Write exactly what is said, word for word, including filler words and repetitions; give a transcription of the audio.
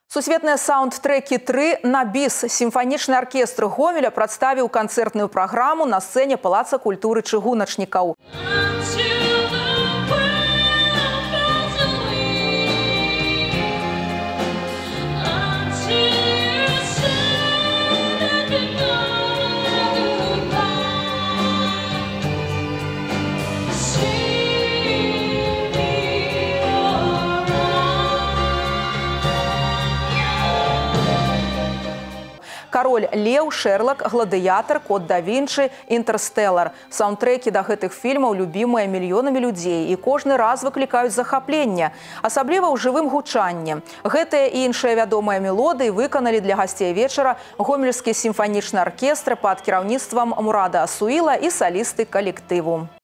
Сусветныя саунд-трекі тры на біс. Сімфанічны аркестр Гомеля прадставіў канцэртную праграму на сцэне Палаца культуры чыгуначнікаў. Король Лев, Шерлок, Гладыятор, Код да Вінчы, Інтэрстэлар. Саундтрэкі да гэтых фільмаў любімыя мільёнамі людзей і кожны раз выклікаюць захапленне, асабліва ў жывым гучанні. Гэтыя і іншыя вядомыя мелодыі выканалі для гасцей вечара гомельскі сімфанічны аркестр пад кіраўніцтвам Мурада Асуіла і салісты калектыву.